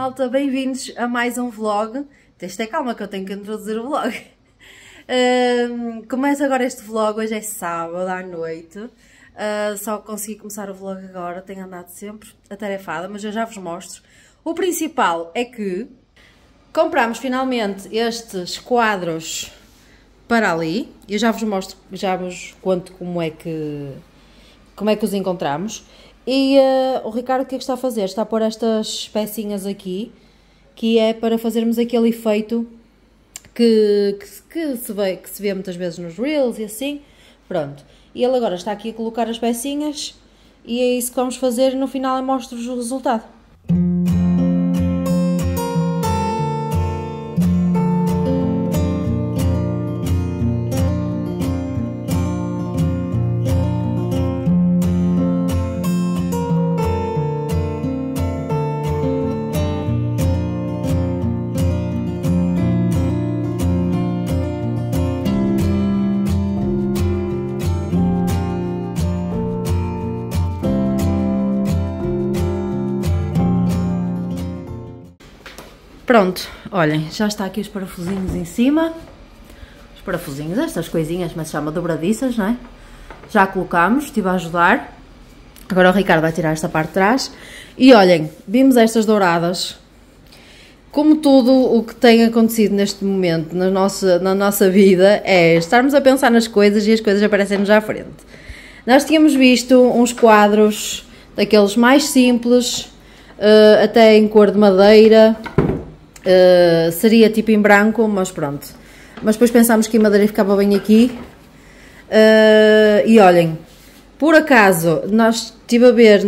malta, bem-vindos a mais um vlog. Tens de ter calma que eu tenho que introduzir o vlog. Começa agora este vlog, hoje é sábado à noite. Só consegui começar o vlog agora, tenho andado sempre atarefada, mas eu já vos mostro. O principal é que compramos finalmente estes quadros para ali. Eu já vos mostro, já vos conto como é que os encontramos. E o Ricardo o que é que está a fazer? Está a pôr estas pecinhas aqui, que é para fazermos aquele efeito que se vê muitas vezes nos Reels e assim. Pronto. E ele agora está aqui a colocar as pecinhas e é isso que vamos fazer e no final eu mostro-vos o resultado. Pronto, olhem, já está aqui os parafusinhos em cima. Os parafusinhos, estas coisinhas, mas se chama dobradiças, não é? Já colocamos, estive a ajudar. Agora o Ricardo vai tirar esta parte de trás. E olhem, vimos estas douradas. Como tudo o que tem acontecido neste momento na nossa vida é estarmos a pensar nas coisas e as coisas aparecem-nos à frente. Nós tínhamos visto uns quadros daqueles mais simples, até em cor de madeira. Seria tipo em branco, mas pronto. Mas depois pensámos que em madeira ficava bem aqui. E olhem, por acaso, nós estive a ver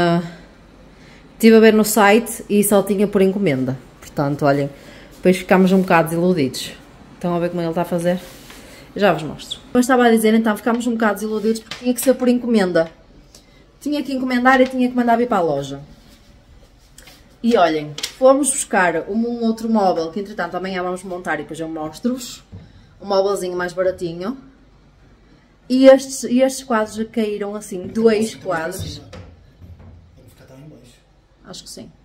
no site e só tinha por encomenda. Portanto, olhem, depois ficámos um bocado desiludidos. Estão a ver como ele está a fazer? Eu já vos mostro. Como eu estava a dizer, então ficámos um bocado desiludidos porque tinha que ser por encomenda. Tinha que encomendar e tinha que mandar vir para a loja. E olhem, fomos buscar um outro móvel, que entretanto amanhã vamos montar e depois eu mostro-vos. Um móvelzinho mais baratinho. E estes quadros caíram assim, dois quadros. Vamos ficar também em baixo. Acho que sim.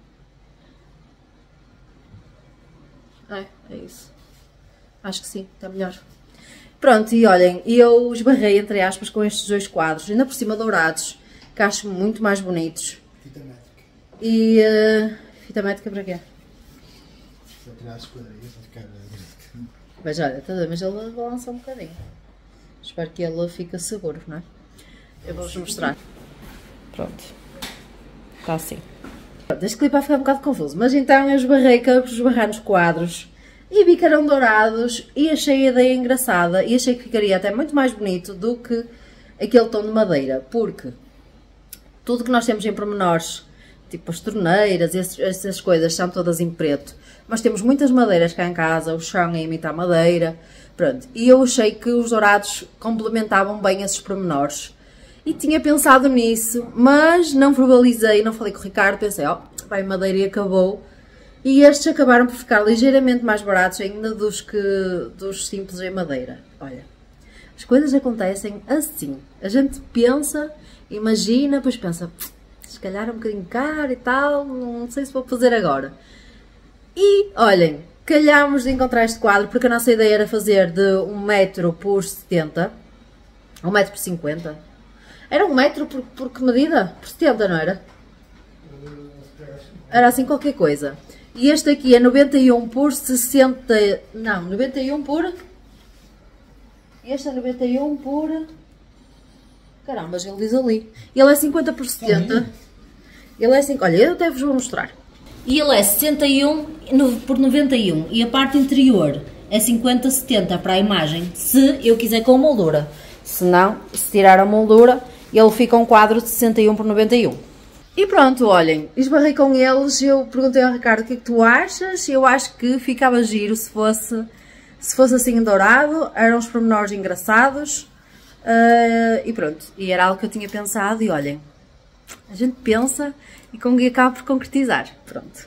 É isso. Acho que sim, está melhor. Pronto, e olhem, eu esbarrei entre aspas com estes dois quadros, ainda por cima dourados, que acho muito mais bonitos. Fita métrica. E fita métrica para quê? Para tirar as quadrilhas, para ficar... Mas olha, mas ele balança um bocadinho. Espero que ele fique seguro, não é? Eu vou-vos mostrar. Pronto. Está assim. Este clipe vai ficar um bocado confuso, mas então eu esbarrar nos quadros e vi que eram dourados e achei a ideia engraçada e achei que ficaria até muito mais bonito do que aquele tom de madeira, porque tudo que nós temos em pormenores, tipo as torneiras, essas coisas, são todas em preto. Mas temos muitas madeiras cá em casa, o chão é a imitar madeira, pronto. E eu achei que os dourados complementavam bem esses pormenores. E tinha pensado nisso, mas não verbalizei, não falei com o Ricardo, pensei, vai madeira e acabou. E estes acabaram por ficar ligeiramente mais baratos ainda dos simples em madeira. Olha, as coisas acontecem assim. A gente pensa, imagina, depois pensa... se calhar é um bocadinho caro e tal, não sei se vou fazer agora. E, olhem, calhámos de encontrar este quadro, porque a nossa ideia era fazer de 1 metro por 70, 1 metro por 50. Era 1 metro por que medida? Por 70, não era? Era assim qualquer coisa. E este aqui é 91 por 60, não, 91 por... Este é 91 por... Caramba, mas ele diz ali. Ele é 50 por 70. Ele é assim, olha, eu até vos vou mostrar. E ele é 61 por 91. E a parte interior é 50-70 para a imagem. Se eu quiser com moldura. Se não, se tirar a moldura, ele fica um quadro de 61 por 91. E pronto, olhem, esbarrei com eles. Eu perguntei ao Ricardo o que é que tu achas. Eu acho que ficava giro se fosse assim em dourado. Eram os pormenores engraçados. E pronto, e era algo que eu tinha pensado e olhem, a gente pensa e acaba por concretizar, pronto.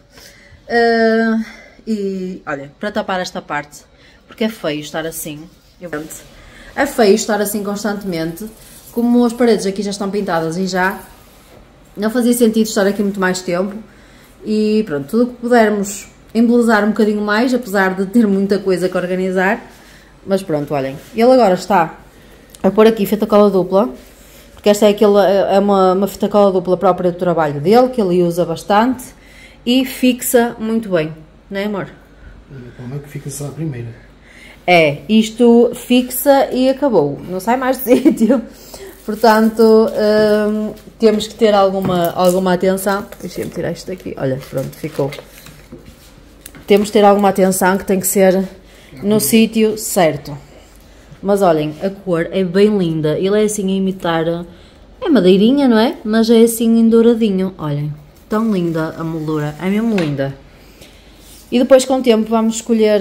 E olhem, para tapar esta parte, porque é feio estar assim, é feio estar assim constantemente, como as paredes aqui já estão pintadas e já não fazia sentido estar aqui muito mais tempo. E pronto, tudo o que pudermos embelezar um bocadinho mais, apesar de ter muita coisa que organizar. Mas pronto, olhem. Ele agora está a pôr aqui fita cola dupla, porque esta é uma fita cola dupla própria do trabalho dele, que ele usa bastante e fixa muito bem, não é, amor? Como é que fica só a primeira? É, isto fixa e acabou, não sai mais do sítio. Portanto, temos que ter alguma atenção. Deixa-me tirar isto daqui. Olha, pronto, ficou. Temos que ter alguma atenção, que tem que ser no sítio certo. Mas olhem, a cor é bem linda. Ele é assim a imitar... É madeirinha, não é? Mas é assim em douradinho. Olhem, tão linda a moldura. É mesmo linda. E depois, com o tempo, vamos escolher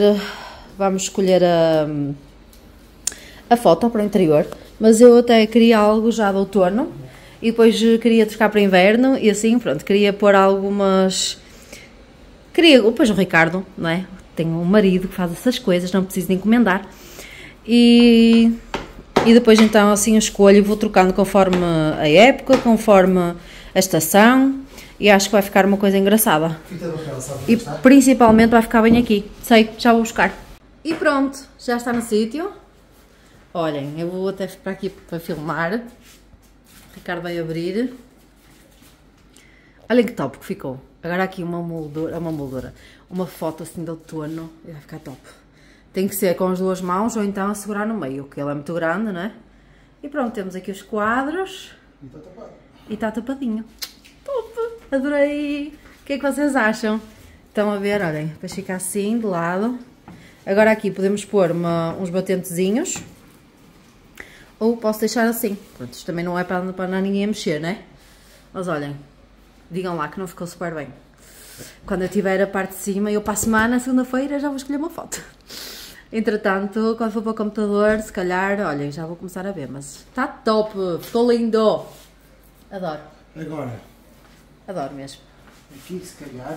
a foto para o interior. Mas eu até queria algo já de outono. E depois queria trocar para inverno. E assim, pronto, queria pôr algumas... Depois o Ricardo, não é? Tenho um marido que faz essas coisas, não preciso de encomendar. E depois então assim eu escolho e vou trocando conforme a época, conforme a estação. E acho que vai ficar uma coisa engraçada. E principalmente vai ficar bem aqui. Sei, já vou buscar. E pronto, já está no sítio. Olhem, eu vou até para aqui para filmar. O Ricardo vai abrir. Olhem que top que ficou. Agora aqui uma foto assim de outono e vai ficar top. Tem que ser com as duas mãos ou então a segurar no meio, porque ele é muito grande, não é? E pronto, temos aqui os quadros. E está tapadinho. Top! Adorei! O que é que vocês acham? Estão a ver, olhem, depois fica assim, de lado. Agora aqui podemos pôr uns batentezinhos. Ou posso deixar assim. Pronto, isto também não é para ninguém mexer, né? Mas olhem, digam lá que não ficou super bem. Quando eu tiver a parte de cima, eu para a semana, segunda-feira, já vou escolher uma foto. Entretanto, quando for para o computador, se calhar, olhem, já vou começar a ver. Mas está top, ficou lindo. Adoro. Agora. Adoro mesmo. Aqui, se calhar.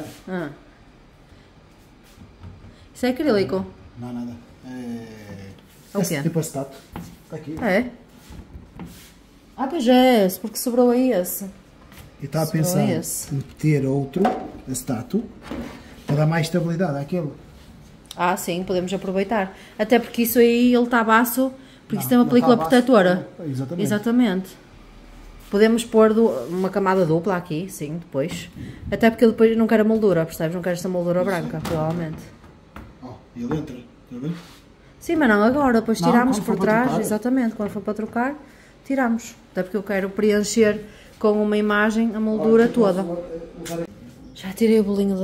Isso é acrílico? Não, nada. O quê? Tipo acetato. Está aqui. É? Ah, pois é, porque sobrou aí esse. E estava a pensar em ter outro acetato para dar mais estabilidade àquele. Ah, sim, podemos aproveitar. Até porque isso aí ele está baço, porque isso tem uma película protetora. Exatamente. Exatamente. Podemos pôr uma camada dupla aqui, sim, depois. Até porque eu depois não quero a moldura, percebes? Não quero esta moldura branca, provavelmente. Ele entra, está a ver? Sim, mas não agora, depois tiramos por trás. Trocar. Exatamente, quando for para trocar, tiramos. Até porque eu quero preencher com uma imagem a moldura toda. Já tirei o bolinho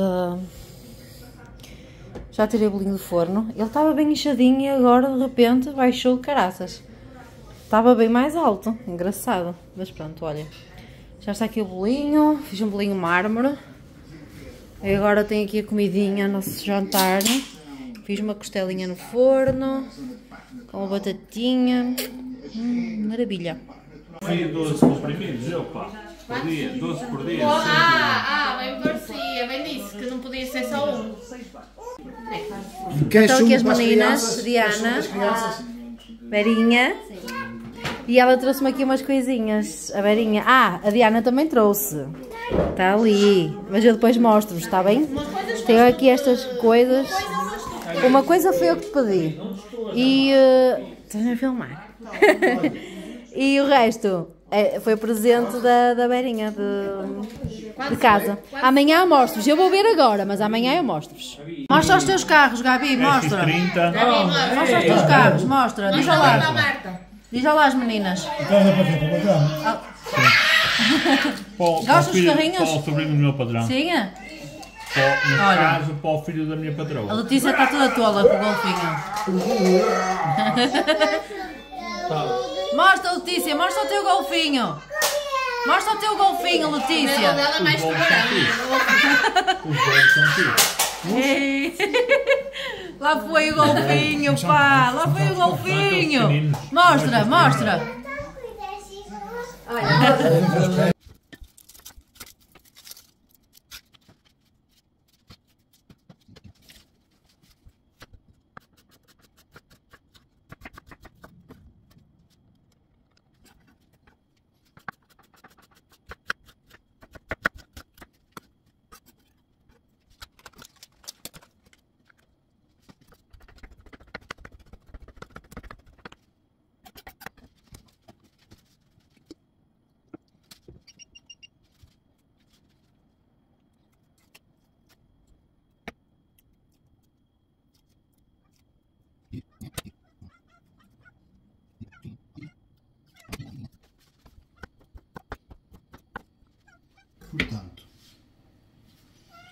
Já tirei o bolinho do forno. Ele estava bem inchadinho e agora de repente baixou de caraças. Estava bem mais alto. Engraçado. Mas pronto, olha. Já está aqui o bolinho. Fiz um bolinho mármore. E agora tenho aqui a comidinha, nosso jantar. Fiz uma costelinha no forno. Com uma batatinha. Maravilha. Fui 12 comprimidos, eu pá. Por dia, 12 por dia. Bem me parecia, bem disse que não podia ser só um. Estão aqui as meninas, Diana, Verinha. E ela trouxe-me aqui umas coisinhas, a Verinha. Ah, a Diana também trouxe. Está ali. Mas eu depois mostro-vos, está bem? Tenho aqui estas coisas. Uma coisa foi eu que te pedi. E... estás a filmar? E o resto foi presente da Verinha de casa. Amanhã eu mostro-vos. Eu vou ver agora, mas amanhã eu mostro-vos. Mostra os teus carros, Gabi, mostra. 30. Mostra os teus carros, mostra. Diz lá. Diz lá as meninas. Gostas dos carrinhos? Para o sobrinho do meu padrão. Sim? No caso, para o filho da minha patroa. A Letícia está toda tola com o golfinho. Mostra, Letícia, mostra o teu golfinho. Mostra o teu golfinho, Letícia. Ela é mais tubarão. Os dois são filhos. Lá foi o golfinho, pá. Lá foi o golfinho. Mostra, mostra. Olha.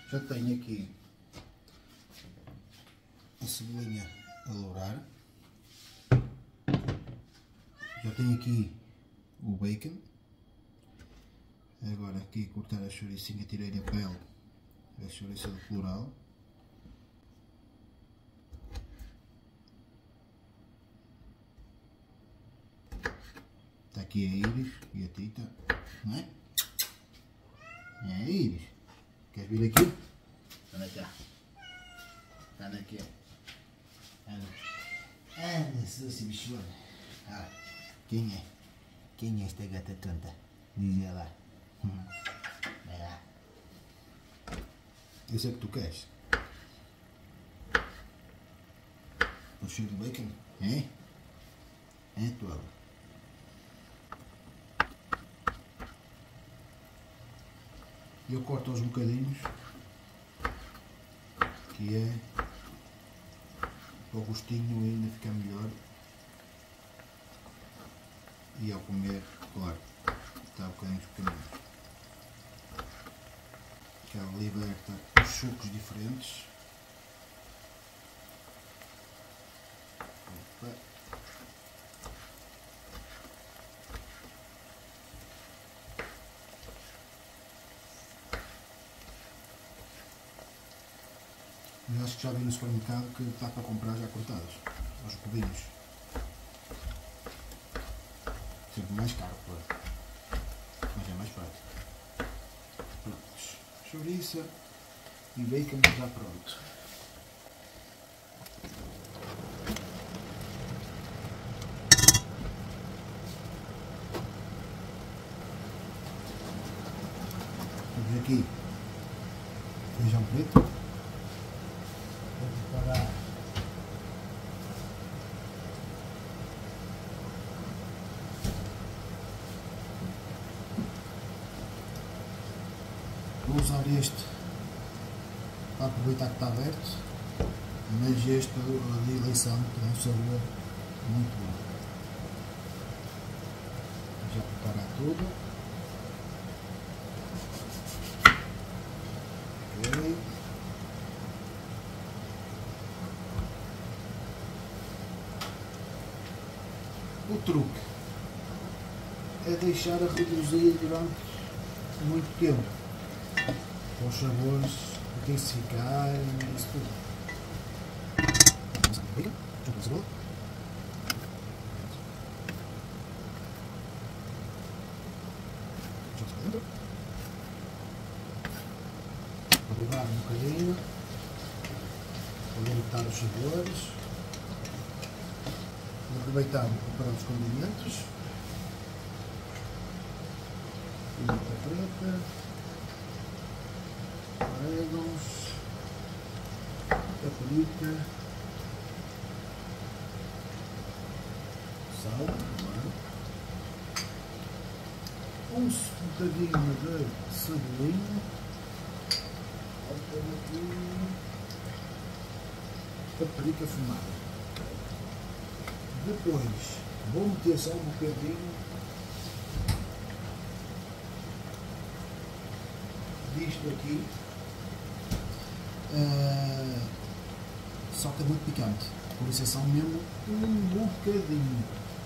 Já tenho aqui a cebolinha a lourar. Já tenho aqui o bacon. Agora aqui cortar a chouricinha, tirei a pele, a chouriça do plural. Está aqui a íris e a tita, não é? É a íris. Queres vir aqui? Anda cá. Anda aqui. Anda. Anda, seu bichona. Ah, quem é? Quem é esta gata tonta? Diz lá. Vai lá. Esse é que tu queres? O cheiro do bacon? É? É, tua. Eu corto aos bocadinhos, que é para o gostinho ainda ficar melhor. E ao comer, claro, está bocadinhos pequeninos. Que ela liberta os sucos diferentes. Opa. Eu acho que já vi no supermercado que está para comprar já cortadas, aos cubinhos. Sempre mais caro, claro. Mas é mais prático. Prontos. Chouriça e bacon já pronto. Temos aqui feijão preto. Vou preparar vou usar este para aproveitar que está aberto, mas este de eleição tem um sabor muito bom. Vou já preparar tudo. Ok. O truque é deixar a reduzir durante muito tempo, para os sabores intensificarem e isso tudo. Vamos a bacon, junto com a cebola. Junto para dentro. Vou provar um bocadinho, para limitar os sabores. Aproveitamos para preparar os condimentos. Pimenta preta, orégãos, paprika, sal, um bocadinho de cebolinha, paprika fumada. Depois vou meter só um bocadinho disto aqui, só que é muito picante, por isso é só mesmo um bocadinho.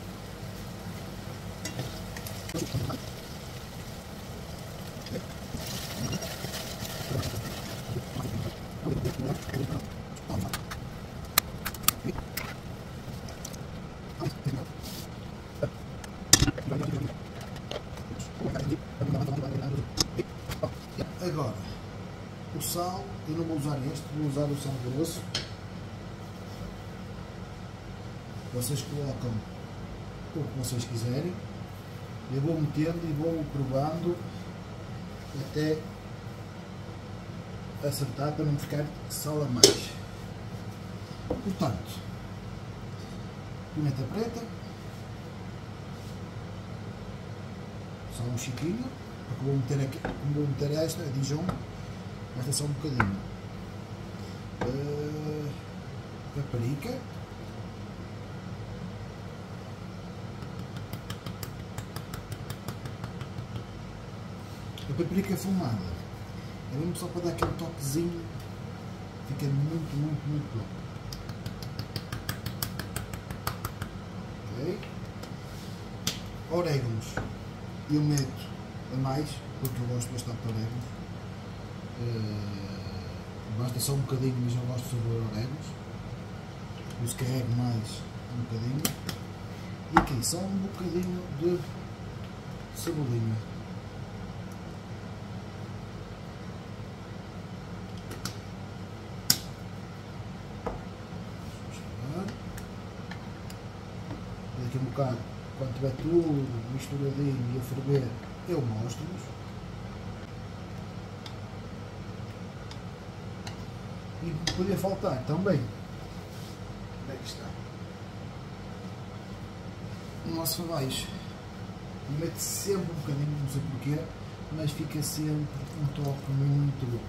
Agora, o sal, eu não vou usar este, vou usar o sal grosso. Vocês colocam o que vocês quiserem. Eu vou metendo e vou provando até acertar para não ficar sal a mais. Portanto, pimenta preta, só um chiquinho, porque vou meter aqui, como vou meter esta, a Dijon, esta só um bocadinho. Paprika. A paprika fumada É mesmo só para dar aquele toquezinho, fica muito, muito, muito bom. Ok? Orégãos, eu meto a mais, porque eu gosto bastante de orégãos. Basta só um bocadinho, mas eu gosto de sabor orégãos. Por isso carrego mais um bocadinho. E aqui só um bocadinho de cebolinha. Daqui a um bocado, quando tiver tudo misturadinho e a ferver, eu mostro-vos. E não podia faltar também. Onde é que está? O nosso abaixo. Mete sempre um bocadinho, não sei porquê, mas fica sempre um toque muito bom.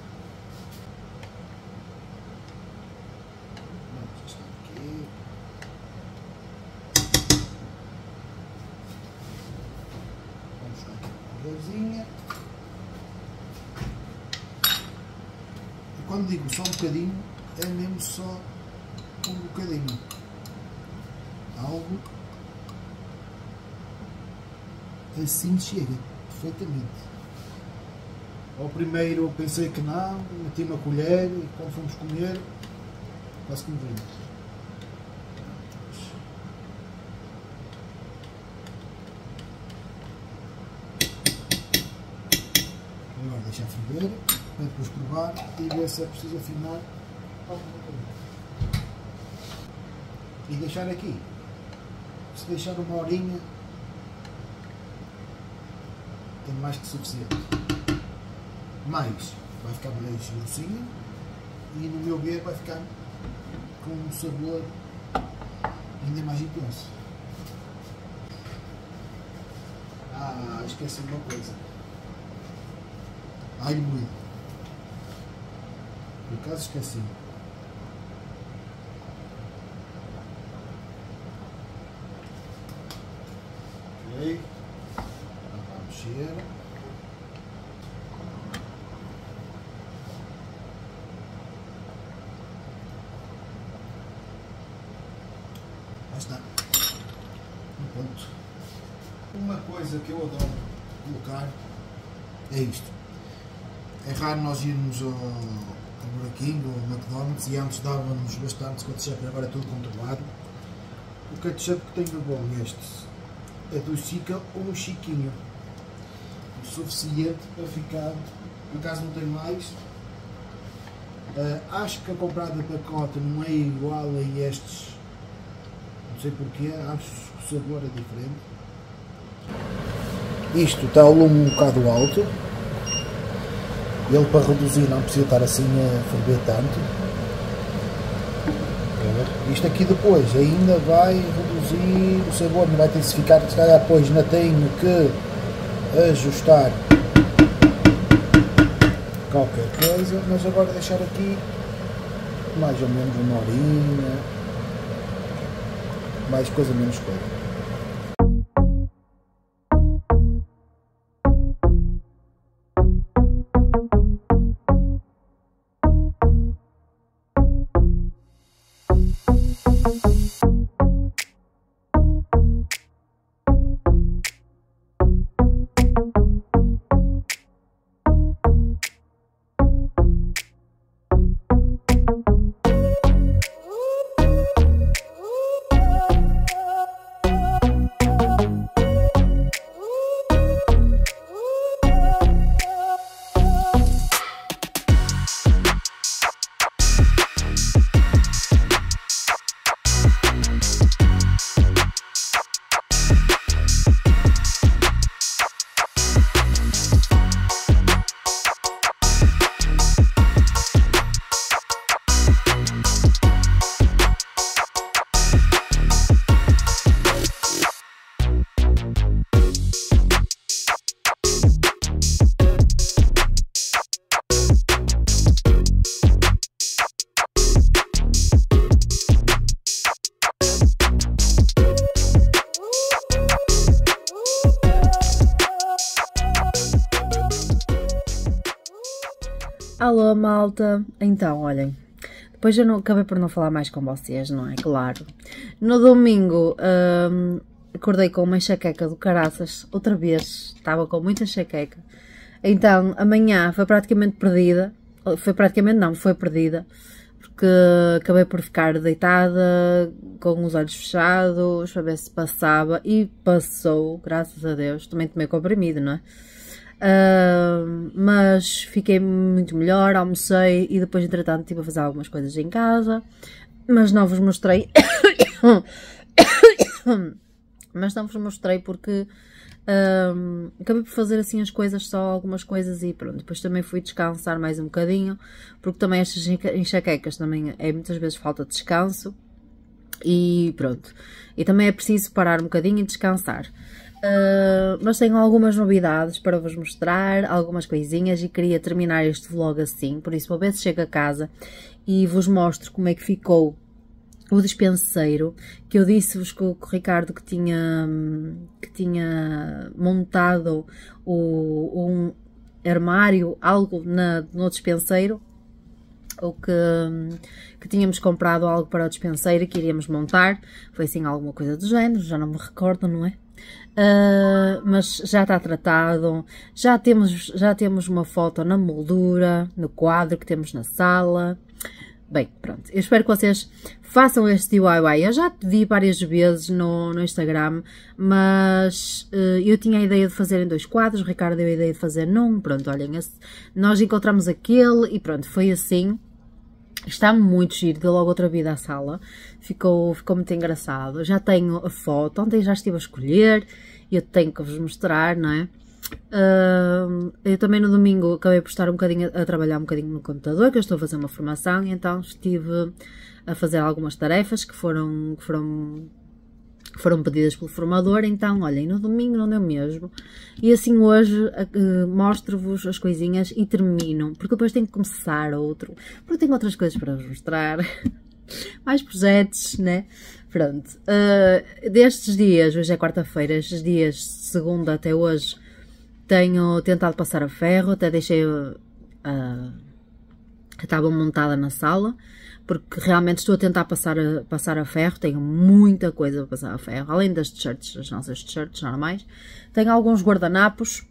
Vamos estar aqui. Vamos buscar aqui uma colherzinha. E quando digo só um bocadinho, é mesmo só um bocadinho. Algo assim chega perfeitamente. Ao primeiro eu pensei que não, meti uma colher e quando fomos comer quase que me veio. Agora deixar ferver, para depois provar e ver se é preciso afinar alguma coisa. E deixar aqui. Se deixar uma horinha, tem mais que suficiente. Mais, vai ficar mais grossinho e no meu ver vai ficar com um sabor ainda mais intenso. Ah, esqueci uma coisa. Alho moído. Por acaso esqueci. Ok. Vamos mexer. Já está. Um ponto. Uma coisa que eu adoro colocar é isto. É raro nós irmos ao Burger King ou ao McDonald's e antes dávamos bastante ketchup, agora é tudo controlado. O ketchup que tenho bom este é do Chica ou um Chiquinho. O suficiente para ficar, no caso não tem mais. Acho que a comprada de pacote não é igual a estes, não sei porquê, acho que o sabor é diferente. Isto está ao lume um bocado alto, ele para reduzir não precisa estar assim a ferver tanto. Isto aqui depois ainda vai reduzir o sabor, não vai intensificar, se calhar depois ainda tenho que ajustar qualquer coisa, mas agora deixar aqui mais ou menos uma horinha, mais coisa menos coisa. Alô, malta! Então, olhem, depois eu não, acabei por não falar mais com vocês, não é? Claro. No domingo, acordei com uma enxaqueca do caraças, outra vez, estava com muita enxaqueca. Então, amanhã foi praticamente perdida, foi perdida, porque acabei por ficar deitada, com os olhos fechados, para ver se passava, e passou, graças a Deus. Também tomei comprimido, não é? Mas fiquei muito melhor, almocei e depois, entretanto, estive a fazer algumas coisas em casa, mas não vos mostrei. Porque acabei por fazer assim as coisas, só algumas coisas, e pronto. Depois também fui descansar mais um bocadinho, porque também estas enxaquecas também é muitas vezes falta de descanso, e pronto. E também é preciso parar um bocadinho e descansar. Mas tenho algumas novidades para vos mostrar, algumas coisinhas, e queria terminar este vlog assim, por isso vou ver se chego a casa e vos mostro como é que ficou o despenseiro, que eu disse-vos que o Ricardo que tinha montado um armário, algo no despenseiro, ou que tínhamos comprado algo para o despenseiro que iríamos montar, foi assim alguma coisa do género, já não me recordo, não é? Mas já está tratado, já temos uma foto na moldura, no quadro que temos na sala. Bem, pronto, eu espero que vocês façam este DIY. Eu já te vi várias vezes no Instagram, mas eu tinha a ideia de fazer em 2 quadros, o Ricardo deu a ideia de fazer num. Pronto, olhem, nós encontramos aquele e pronto, foi assim. Está muito giro, deu logo outra vida à sala, ficou muito engraçado. Já tenho a foto, ontem já estive a escolher, eu tenho que vos mostrar, não é? Eu também no domingo acabei por estar a trabalhar um bocadinho no computador, que eu estou a fazer uma formação, e então estive a fazer algumas tarefas que foram pedidas pelo formador. Então, olhem, no domingo não deu mesmo. E assim hoje mostro-vos as coisinhas e termino, porque depois tenho que começar outro, porque tenho outras coisas para vos mostrar. Mais projetos, né? Pronto. Destes dias, hoje é quarta-feira, estes dias, de segunda até hoje, tenho tentado passar a ferro, até deixei a tábua montada na sala, porque realmente estou a tentar passar a ferro. Tenho muita coisa para passar a ferro, além das t-shirts, as nossas t-shirts normais. Tenho alguns guardanapos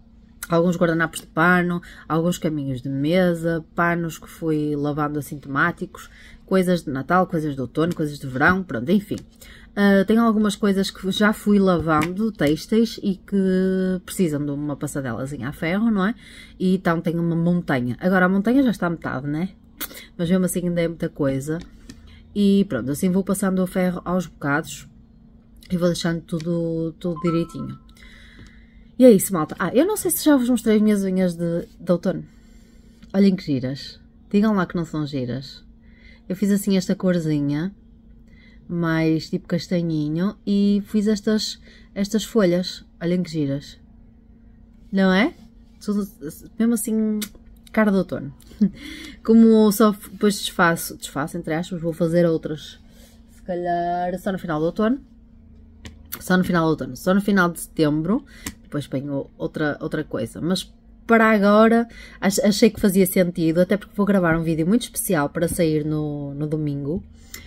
de pano, alguns caminhos de mesa, panos que fui lavando assim temáticos, coisas de Natal, coisas de outono, coisas de verão, pronto, enfim. Tenho algumas coisas que já fui lavando, têxteis, e que precisam de uma passadelazinha a ferro, não é? E então tenho uma montanha. Agora a montanha já está a metade, né? Mas mesmo assim ainda é muita coisa. E pronto, assim vou passando o ferro aos bocados e vou deixando tudo direitinho. E é isso, malta. Eu não sei se já vos mostrei as minhas unhas de outono. Olhem que giras. Digam lá que não são giras. Eu fiz assim esta corzinha, mais tipo castanhinho, e fiz estas folhas. Olhem que giras. Não é? Tudo, mesmo assim, cara de outono. Como só depois desfaço entre aspas, vou fazer outras, se calhar só no final do outono. Só no final de setembro, depois ponho outra coisa. Mas para agora achei que fazia sentido, até porque vou gravar um vídeo muito especial para sair no domingo.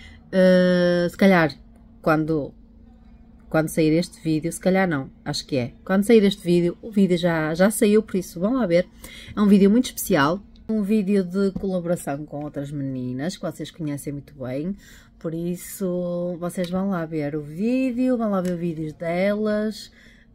Se calhar quando sair este vídeo, se calhar não, acho que é. Quando sair este vídeo, o vídeo já saiu, por isso vão lá ver. É um vídeo muito especial, um vídeo de colaboração com outras meninas que vocês conhecem muito bem. Por isso, vocês vão lá ver o vídeo, vão lá ver vídeos delas.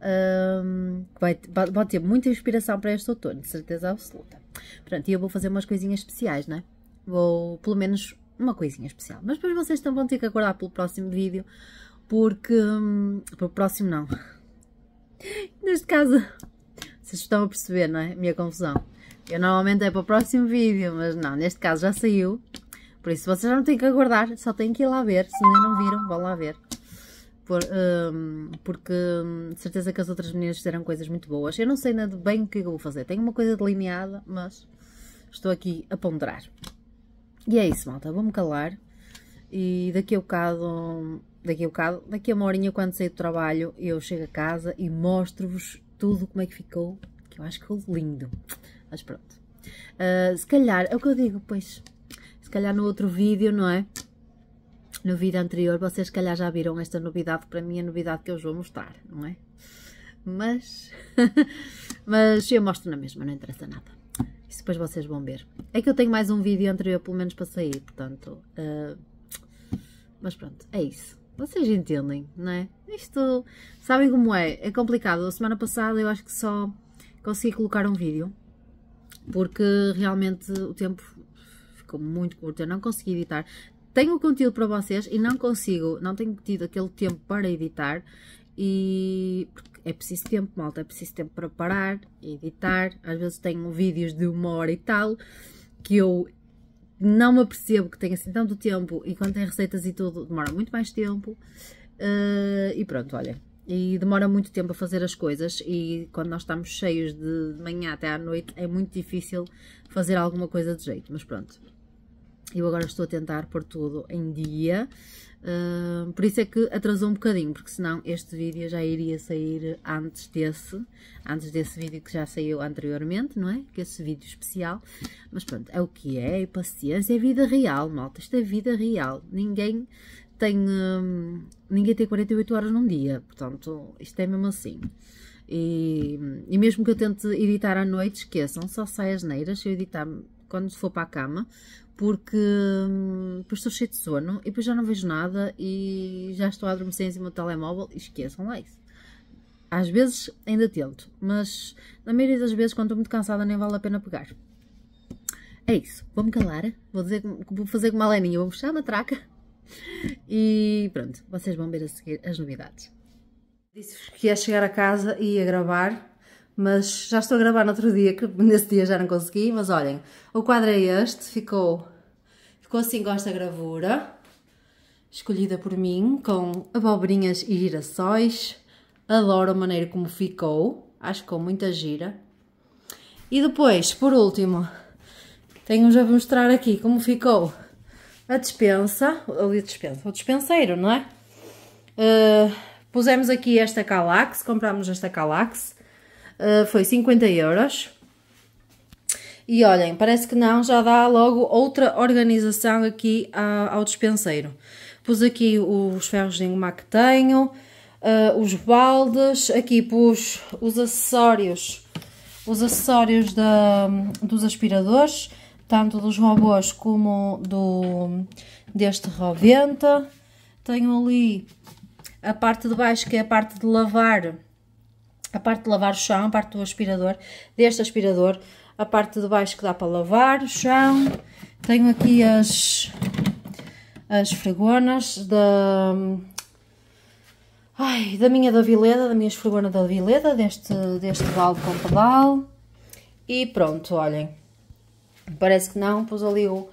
Vai ter muita inspiração para este outono, de certeza absoluta. Portanto, e eu vou fazer umas coisinhas especiais, né? Vou, pelo menos, uma coisinha especial. Mas depois vocês também vão ter que aguardar pelo próximo vídeo, porque... Pelo próximo não. Neste caso, vocês estão a perceber, não é? A minha confusão. Eu normalmente é para o próximo vídeo, mas não, neste caso já saiu. Por isso vocês já não têm que aguardar, só têm que ir lá ver. Se ainda não viram, vão lá ver. Porque de certeza que as outras meninas fizeram coisas muito boas. Eu não sei nada bem o que eu vou fazer. Tenho uma coisa delineada, mas estou aqui a ponderar. E é isso, malta. Vou-me calar. E daqui a uma horinha, quando sair do trabalho, eu chego a casa e mostro-vos tudo como é que ficou. Que eu acho que ficou lindo. Mas pronto. Se calhar, é o que eu digo, pois, se calhar no outro vídeo, não é? No vídeo anterior, vocês se calhar já viram esta novidade, para mim a novidade que eu vos vou mostrar, não é? Mas, mas eu mostro na mesma, não interessa nada. Isso depois vocês vão ver. É que eu tenho mais um vídeo anterior, pelo menos para sair, portanto... mas pronto, é isso. Vocês entendem, não é? Isto, sabem como é? É complicado. A semana passada eu acho que só consegui colocar um vídeo, porque realmente o tempo ficou muito curto, eu não consegui editar. Tenho conteúdo para vocês e não tenho tido aquele tempo para editar, e porque é preciso tempo, malta, é preciso tempo para parar, editar. Às vezes tenho vídeos de 1 hora e tal, que eu não me apercebo que tenho assim tanto tempo, e quando tem receitas e tudo demora muito mais tempo, e pronto, olha, e demora muito tempo a fazer as coisas, e quando nós estamos cheios de manhã até à noite é muito difícil fazer alguma coisa de jeito, mas pronto. Eu agora estou a tentar pôr tudo em dia, por isso é que atrasou um bocadinho, porque senão este vídeo já iria sair antes desse vídeo que já saiu anteriormente, não é? Que esse vídeo especial. Mas pronto, é o que é, paciência, é vida real, malta, isto é vida real. Ninguém tem 48 horas num dia, portanto, isto é mesmo assim. E mesmo que eu tente editar à noite, esqueçam, só sai as neiras se eu editar quando for para a cama, porque depois estou cheio de sono e depois já não vejo nada e já estou a adormecer em cima do telemóvel, e esqueçam lá isso. Às vezes ainda tento, mas na maioria das vezes, quando estou muito cansada, nem vale a pena pegar. É isso, vou-me calar, vou fazer como a Leninha, vou fechar a matraca e pronto, vocês vão ver a seguir as novidades. Disse-vos que ia chegar a casa e ia gravar, mas já estou a gravar no outro dia, que nesse dia já não consegui, mas olhem, o quadro é este, ficou assim com esta gravura, escolhida por mim, com abobrinhas e girassóis. Adoro a maneira como ficou, acho que ficou muita gira. E depois, por último, tenho-vos a mostrar aqui como ficou a despensa, o despenseiro, não é? Pusemos aqui esta Calax, comprámos esta Calax. Foi 50 €. E olhem, parece que não, já dá logo outra organização aqui ao despenseiro. Pus aqui os ferros de engomar que tenho, os baldes, aqui pus os acessórios dos aspiradores, tanto dos robôs como deste Roventa. Tenho ali a parte de baixo, que é a parte de lavar. A parte de lavar o chão, a parte do aspirador, deste aspirador, a parte de baixo que dá para lavar o chão. Tenho aqui as esfregonas da minha da Vileda, da minha esfregona da Vileda, deste balde com pedal. E pronto, olhem, parece que não, pus ali eu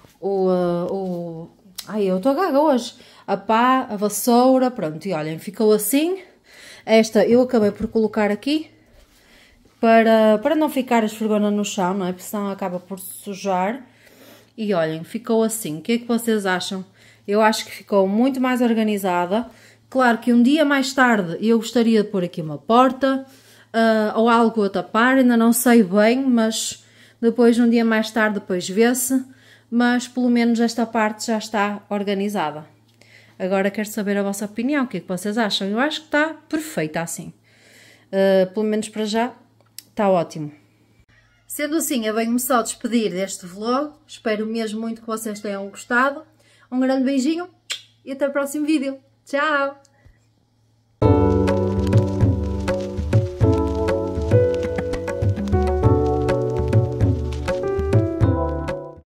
estou gaga hoje, a pá, a vassoura, pronto, e olhem, ficou assim. Esta eu acabei por colocar aqui para não ficar a esfregona no chão, não é? Porque senão acaba por sujar. E olhem, ficou assim. O que é que vocês acham? Eu acho que ficou muito mais organizada. Claro que um dia mais tarde eu gostaria de pôr aqui uma porta ou algo a tapar, ainda não sei bem, mas depois um dia mais tarde depois vê-se. Mas pelo menos esta parte já está organizada. Agora quero saber a vossa opinião, o que é que vocês acham? Eu acho que está perfeita assim. Pelo menos para já, está ótimo. Sendo assim, eu venho-me só despedir deste vlog. Espero mesmo muito que vocês tenham gostado. Um grande beijinho e até o próximo vídeo. Tchau!